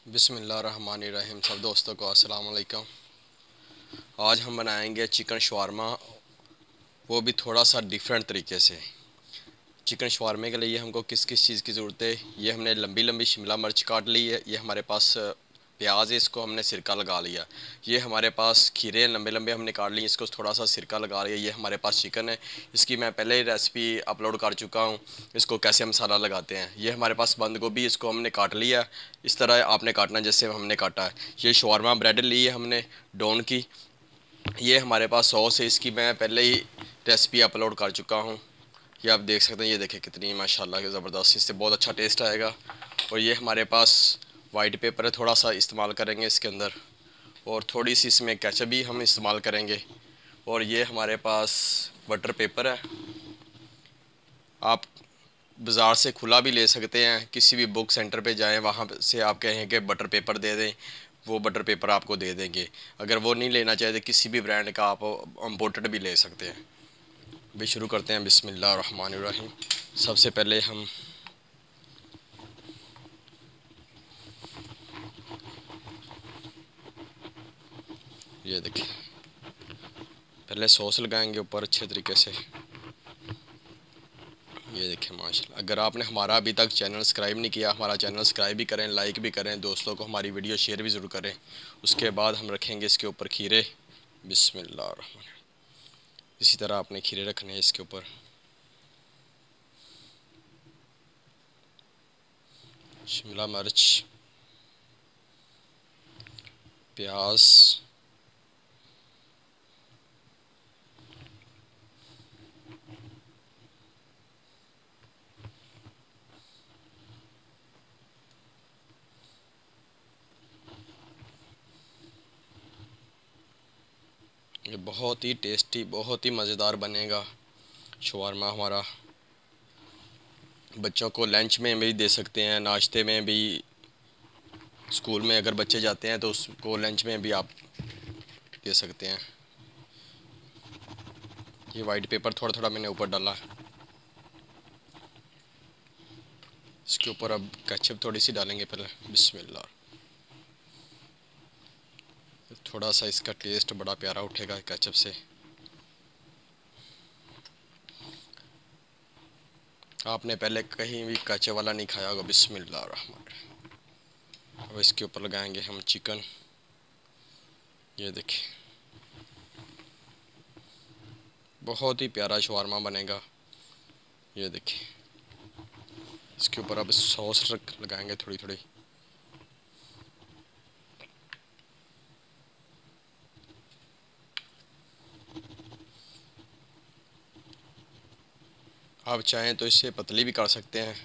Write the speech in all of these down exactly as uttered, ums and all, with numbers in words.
बिस्मिल्लाहिर्रहमानिर्रहीम। सब दोस्तों को अस्सलाम वालेकुम। आज हम बनाएंगे चिकन शवारमा, वो भी थोड़ा सा डिफरेंट तरीके से। चिकन शवारमे के लिए हमको किस किस चीज़ की ज़रूरत है। ये हमने लंबी लंबी शिमला मिर्च काट ली है। ये हमारे पास प्याज है, इसको हमने सिरका लगा लिया। ये हमारे पास खीरे लंबे लंबे हमने काट लिए, इसको थोड़ा सा सिरका लगा लिया। ये हमारे पास चिकन है, इसकी मैं पहले ही रेसिपी अपलोड कर चुका हूँ, इसको कैसे मसाला लगाते हैं। ये हमारे पास बंद गोभी, इसको हमने काट लिया। इस तरह आपने काटना जैसे हमने काटा है। ये शवारमा ब्रेड ली है हमने डोन की। ये हमारे पास सॉस है, इसकी मैं पहले ही रेसिपी अपलोड कर चुका हूँ। ये आप देख सकते हैं। ये देखें कितनी माशाल्लाह की ज़बरदस्त, इससे बहुत अच्छा टेस्ट आएगा। और ये हमारे पास वाइट पेपर है, थोड़ा सा इस्तेमाल करेंगे इसके अंदर। और थोड़ी सी इसमें केचप भी हम इस्तेमाल करेंगे। और ये हमारे पास बटर पेपर है, आप बाज़ार से खुला भी ले सकते हैं। किसी भी बुक सेंटर पे जाएं, वहाँ से आप कहें कि बटर पेपर दे दें, वो बटर पेपर आपको दे देंगे। अगर वो नहीं लेना चाहते, किसी भी ब्रांड का आप इम्पोर्टेड भी ले सकते हैं। भी शुरू करते हैं। बिस्मिल्लाहिर्रहमानिर्रहीम। सबसे पहले हम ये देखिए, पहले सॉस लगाएंगे ऊपर अच्छे तरीके से। ये देखिए माशाल्लाह। अगर आपने हमारा अभी तक चैनल सब्सक्राइब नहीं किया, हमारा चैनल सब्सक्राइब भी करें, लाइक भी करें, दोस्तों को हमारी वीडियो शेयर भी ज़रूर करें। उसके बाद हम रखेंगे इसके ऊपर खीरे। बिस्मिल्लाह। इसी तरह आपने खीरे रखने हैं इसके ऊपर। शिमला मिर्च, प्याज, ये बहुत ही टेस्टी, बहुत ही मज़ेदार बनेगा शवारमा हमारा। बच्चों को लंच में भी दे सकते हैं, नाश्ते में भी। स्कूल में अगर बच्चे जाते हैं तो उसको लंच में भी आप दे सकते हैं। ये वाइट पेपर थोड़ा थोड़ा मैंने ऊपर डाला। इसके ऊपर अब केचप थोड़ी सी डालेंगे पहले। बिस्मिल्लाह। थोड़ा सा इसका टेस्ट बड़ा प्यारा उठेगा केचप से। आपने पहले कहीं भी केचप वाला नहीं खाया होगा। बिस्मिल्लाह रहमान। अब इसके ऊपर लगाएंगे हम चिकन। ये देखिए, बहुत ही प्यारा शवारमा बनेगा। ये देखिए, इसके ऊपर अब सॉस रख लगाएंगे थोड़ी थोड़ी। आप चाहें तो इससे पतली भी कर सकते हैं।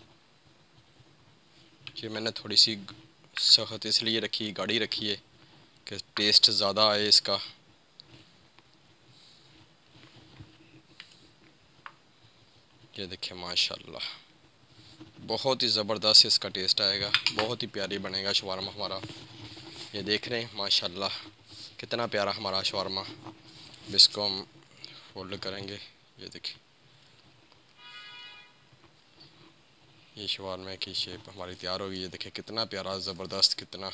ये मैंने थोड़ी सी सख्त इसलिए रखी, गाढ़ी रखी है कि टेस्ट ज़्यादा आए इसका। ये देखिए माशाल्लाह, बहुत ही ज़बरदस्त इसका टेस्ट आएगा, बहुत ही प्यारी बनेगा शवारमा हमारा। ये देख रहे हैं माशाल्लाह कितना प्यारा हमारा शवारमा। इसको हम फोल्ड करेंगे। ये देखिए, ये शवारमा की शेप हमारी तैयार होगी। ये देखिए कितना प्यारा, ज़बरदस्त, कितना।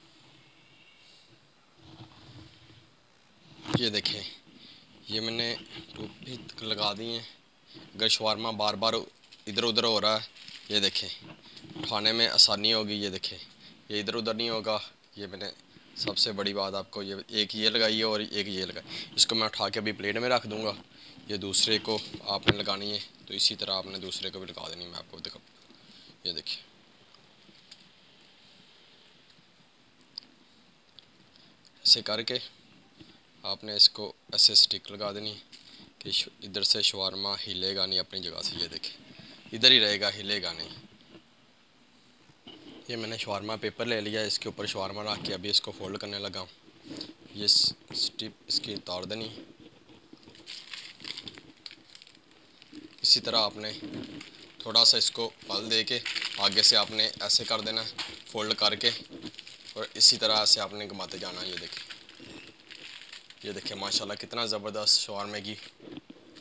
ये देखें, ये मैंने टोपी लगा दी है। अगर शवारमा बार बार इधर उधर हो रहा है, ये देखें, खाने में आसानी होगी। ये देखें, ये इधर उधर नहीं होगा। ये मैंने सबसे बड़ी बात आपको ये एक ये लगाई है और एक ये लगाई। इसको मैं उठा के अभी प्लेट में रख दूँगा। ये दूसरे को आपने लगानी है तो इसी तरह आपने दूसरे को भी लगा देनी। मैं आपको दिखा, ये देखिए, ऐसे करके आपने इसको ऐसे स्टिक लगा देनी कि इधर से शवारमा हिलेगा नहीं अपनी जगह से। ये देखें, इधर ही रहेगा, हिलेगा नहीं। ये मैंने शवारमा पेपर ले लिया, इसके ऊपर शवारमा रख के अभी इसको फोल्ड करने लगा। ये स्टिप इसकी उतार देनी। इसी तरह आपने थोड़ा सा इसको पल दे के आगे से आपने ऐसे कर देना, फोल्ड करके, और इसी तरह से आपने घुमाते जाना। ये देखें, ये देखें माशाल्लाह कितना ज़बरदस्त शवारमे की।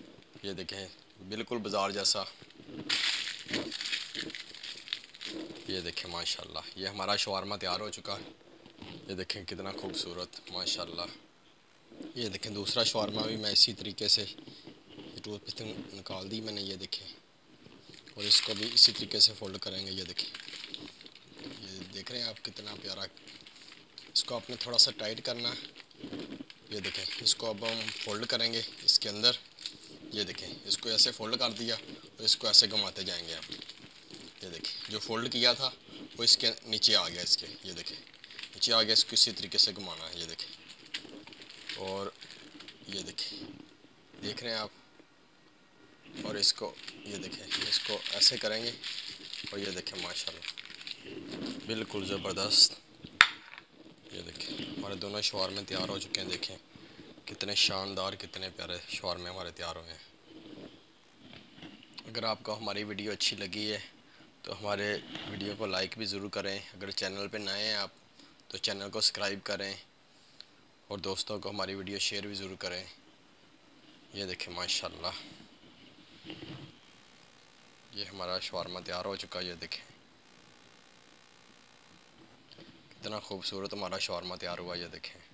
ये देखें बिल्कुल बाज़ार जैसा। ये देखें माशाल्लाह, ये हमारा शवारमा तैयार हो चुका है। ये देखें कितना खूबसूरत माशाल्लाह। ये देखें दूसरा शवारमा भी मैं इसी तरीके से टूथ पे निकाल दी मैंने, ये देखें, और इसको भी इसी तरीके से फोल्ड करेंगे। ये देखें, ये देख रहे हैं आप कितना प्यारा। इसको आपने थोड़ा सा टाइट करना है। ये देखें, इसको अब हम फोल्ड करेंगे इसके अंदर। ये देखें, इसको ऐसे फोल्ड कर दिया और इसको ऐसे घुमाते जाएंगे आप। ये देखें, जो फोल्ड किया था वो इसके नीचे आ गया, इसके ये देखें नीचे आ गया। इसको इसी तरीके से घुमाना है। ये देखें, और ये देखें, देख रहे हैं आप। और इसको ये देखें, इसको ऐसे करेंगे और ये देखें माशाल्लाह बिल्कुल ज़बरदस्त। ये देखें हमारे दोनों शवारमे तैयार हो चुके हैं। देखें कितने शानदार, कितने प्यारे शवारमे हमारे तैयार हुए हैं। अगर आपको हमारी वीडियो अच्छी लगी है तो हमारे वीडियो को लाइक भी ज़रूर करें। अगर चैनल पे नए हैं आप तो चैनल को सब्सक्राइब करें और दोस्तों को हमारी वीडियो शेयर भी ज़रूर करें। ये देखें माशाल्लाह, ये हमारा शवारमा तैयार हो चुका है। ये देखें कितना खूबसूरत हमारा शवारमा तैयार हुआ। ये देखें।